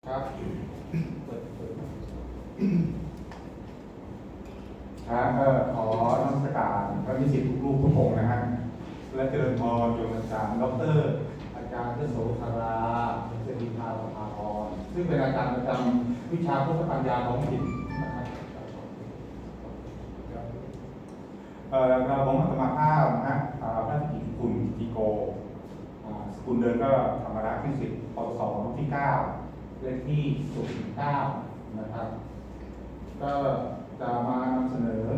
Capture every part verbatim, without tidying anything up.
ครับครับก็ขอนมัสการพระนิสิตทุกรูปทุกองค์นะฮะและเจริญพรโยมอาจารย์ดรอาจารย์เทโสธาราเสรีภาประภาพรซึ่งเป็นอาจารย์ประจำวิชาพุทธปัญญาท้องถิ่นนะครับเอ่อเราผมอัตมาภาพนะฮะพระกิติคุณกิติโกสกุลเดินก็ธรรมรักษ์ที่สิบปศที่เก้าเลขที่ศูนย์เก้านะครับก็จะมานำเสนอ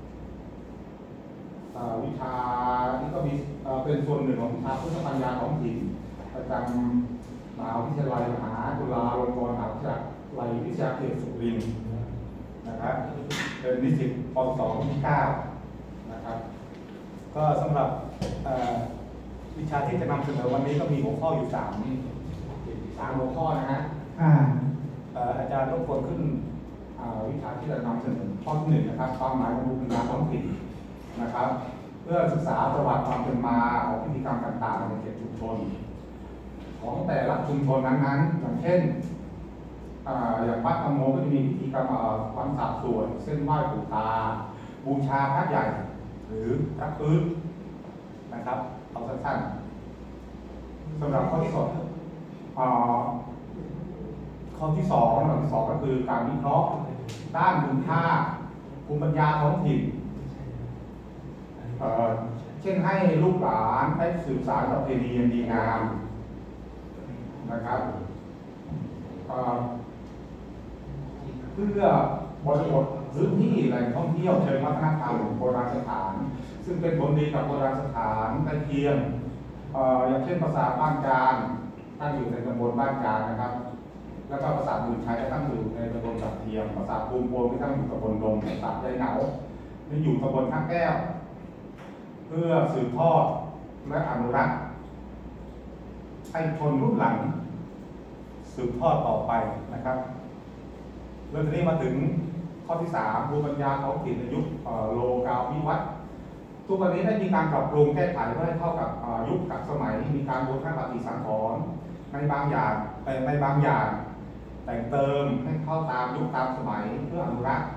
วิชาที่ก็มีเป็นส่วนหนึ่งของวิชาพุทธปัญญาท้องถิ่นประจำมหาวิทยาลัยมหาจุฬาลงกรณ์มหาวิทยาลัยวิชาเขตสุรินทร์นะครับเป็นนิสิตปศที่เก้านะครับก็สำหรับวิชาที่จะนำเสนอวันนี้ก็มีหัวข้ออยู่สามสามหัวข้อนะฮะอาจารย์รบกวนขึ้นวิชาที่จะนำเสนอข้อที่หนึ่งนะครับความหมายของภูมิปัญญาท้องถิ่นนะครับเพื่อศึกษาประวัติความเป็นมาของพิธีกรรมต่างๆในเขตชุมชนของแต่ละชุมชนนั้นๆอย่างเช่นอย่างวัดธรรมโมก็จะมีพิธีกรรมวันสาบส่วนเส้นไหว้ปู่ตาบูชาพระใหญ่หรือพระพื้นนะครับเอาสั้นๆสำหรับข้อที่สองข้อที่สองข้อที่สองก็คือการวิเคราะห์ด้านคุณค่าภูมิปัญญาท้องถิ่นเ, เช่นให้ลูกหลานได้สืบสานประเพณีอันดีงามนะครับเพื่อบริบทพื้นที่แหล่งท่องเที่ยวเชิงวัฒนธรรมโบราณสถานซึ่งเป็นผลดีกับโบราณสถานใกล้เคียงอย่างเช่นปราสาทบ้านจานตั้งอยู่ในตำบลบ้านจานนะครับแล้วก็ปราสาทบุญชัยตั้งอยู่ในตำบลสัตเทียมปราสาทภูมิโพที่ตั้งอยู่ตำบลดงปราสาทยายเหนาที่อยู่ตำบลท่าแก้วเพื่อสืบทอดและอนุรักษ์ให้ชนรุ่นหลังสืบทอดต่อไปนะครับเรื่องนี้มาถึงข้อที่สามภูมิปัญญาท้องถิ่นในยุคโลกาภิวัตน์ทุกวันนี้ได้มีการปรับปรุงแก้ไขเพื่อให้เข้ากับยุคกับสมัยมีการบูรณะปฏิสังขรณ์ในบางอย่างแต่ในบางอย่างแต่งเติมให้เข้าตามยุคตามสมัยเพื่ออนุรักษ์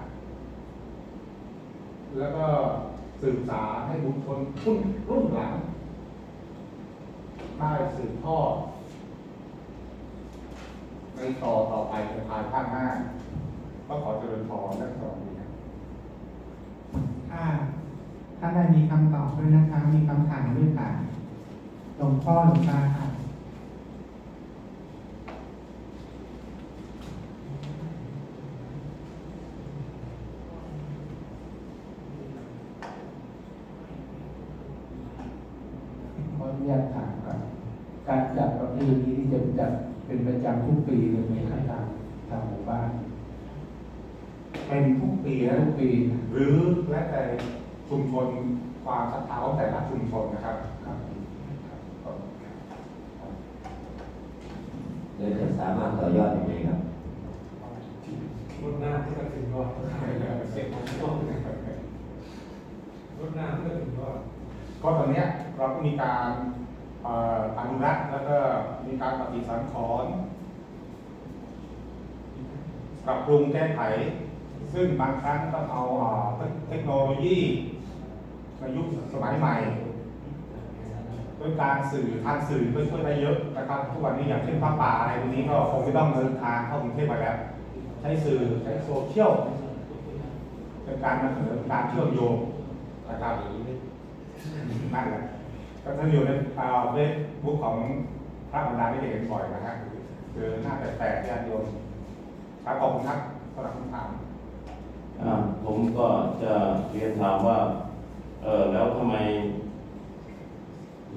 แล้วก็สืบสานให้บุคคลรุ่นรุ่นหลังได้สืบทอดในต่อต่อไปในภายภาคหน้าก็ขอเจริญพรและสวัสดีครับค่ะท่านใดมีคำตอบด้วยนะคะมีคำถามด้วยค่ะหลวงพ่อหลวงตาค่ะอยากถามครับการจัดประเพณีที่จะจัดเป็นประจำทุกปีเลยไหมครับทางทางหมู่บ้านเป็นทุกปีนะทุกปีหรือและแต่ชุมชนความศรัทธาของแต่ละชุมชนนะครับเดี๋ยวจะสามารถต่อยอดยังไงครับรุ่นหน้าที่จะถึงยอดเสร็จของช่วงรุ่นหน้าที่จะถึงยอดก็ตอนนี้เราก็มีการอนุรักษ์แล้วก็มีการปฏิสังขรณ์ปรับปรุงแก้ไขซึ่งบางครั้งต้องเอาเทคโนโลยีในยุคสมัยใหม่ด้วยการสื่อทางสื่อก็ช่วยได้เยอะนะครับทุกวันนี้อย่างเช่นพระป่าอะไรพวกนี้ก็คงไม่ต้องเดินทางเข้ากรุงเทพไปแล้วใช้สื่อใช้โซเชียลเป็นการนำเสนอการเชื่อมโยงนะครับนั่นแหละก็ถ้าอยู่ในเฟซบุ๊กของพระบรรดาไม่ได้เห็นบ่อยนะฮะเจอหน้าแปลกๆญาติโยมครับขอบคุณครับสำหรับคำถามผมก็จะเรียนถามว่าเออแล้วทำไมใน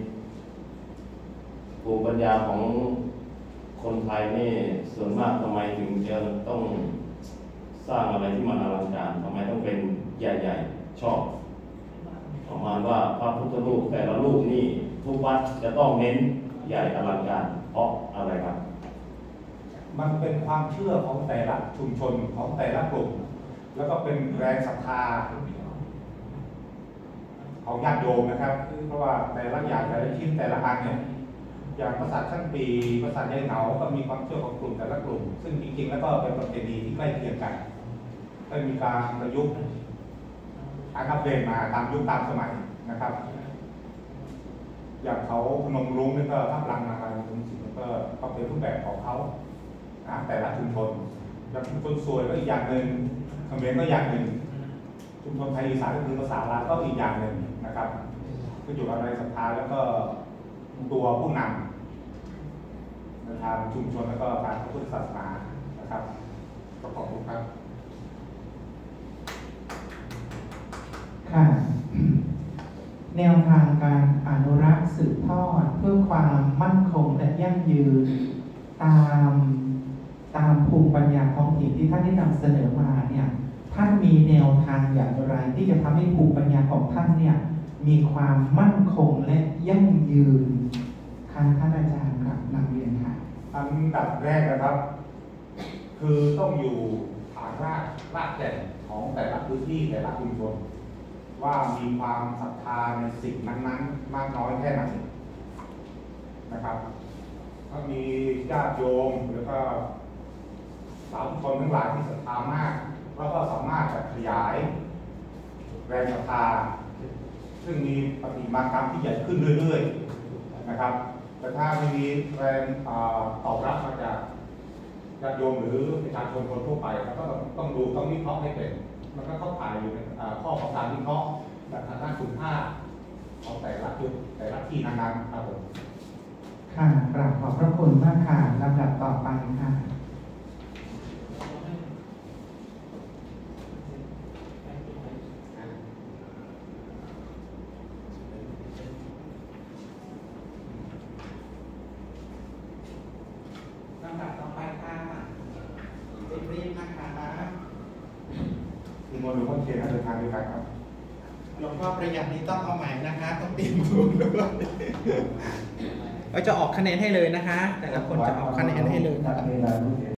ภูมิปัญญาของคนไทยนี่ส่วนมากทำไมถึงจะต้องสร้างอะไรที่มันอลังการทำไมต้องเป็นใหญ่ๆชอบประมาณว่าพระพุทธรูปแต่ละรูปนี่ทุกวัดจะต้องเน้นใหญ่อลังการเพราะอะไรครับมันเป็นความเชื่อของแต่ละชุมชนของแต่ละกลุ่มแล้วก็เป็นแรงศรัทธาของญาติโยมนะครับเพราะว่าแต่ละอย่างแต่ละชิ้นแต่ละอันเนี่ยอย่างปราสาทชั้นปีปราสาทยายเหนาก็มีความเชื่อของกลุ่มแต่ละกลุ่มซึ่งจริงๆแล้วก็เป็นประเพณีที่ใกล้เคียงกันได้มีการประยุกต์การอัปเดตมาตามยุคตามสมัยนะครับอย่างเขาพนมรุ้งนี่ก็ภาพลังนาการชุมชนก็ก็เป็นรูปแบบของเขาแต่ละชุมชนอย่างชุมชนซวยก็อีกอย่างหนึ่งเขมรก็อย่างหนึ่งชุมชนไทยอีสานก็คือภาษาลาวก็อีกอย่างหนึ่งนะครับก็อยู่กับอะไรศรัทธาแล้วก็ตัวผู้นำในทางชุมชนแล้วก็การพุทธศาสนานะครับก็ขอบคุณครับค่ะแนวทางการอนุรักษ์สืบทอดเพื่อความมั่นคงและยั่งยืนตามตามภูมิปัญญาท้องถิ่นที่ท่านได้นำเสนอมาเนี่ยท่านมีแนวทางอย่างไรที่จะทำให้ภูมิปัญญาของท่านเนี่ยมีความมั่นคงและยั่งยืนค่ะท่านอาจารย์ครับนำเรียนค่ะอันดับแรกนะครับคือต้องอยู่ฐานรากรากแก่นของแต่ละพื้นที่แต่ละชุมชนว่ามีความศรัทธาในสิ่งนั้นๆมากน้อยแค่ไหนนะครับถ้ามีญาติโยมหรือก็สาวชนทั้งหลายที่ศรัทธามากแล้วก็สามารถจะขยายแรงศรัทธาซึ่งมีปฏิมากรรมที่ใหญ่ขึ้นเรื่อยๆนะครับแต่ถ้าไม่มีแรงตอบรับมาจากญาติโยมหรือประชาชนคนทั่วไปแล้วก็ต้องดูต้องวิเคราะห์ให้เป็นมันก็เข้าข่ายอยู่ในข้อของการวิเคราะห์แบบทางด้านคุณค่าของแต่ละจุดแต่ละที่นั้นๆครับผมค่ะกราบขอบพระคุณมากค่ะลำดับต่อไปค่ะลำดับต่อไปค่ะรีบๆนะคะมีมนต์หรือพ่อเทียนน่าจะทานด้วยกันครับหลวงพ่อประหยัดนี้ต้องเอาใหม่นะคะต้องเตรียมตัวด้วยเราจะออกคะแนนให้เลยนะคะแต่ละคนจะออกคะแนนให้เลยนะคะ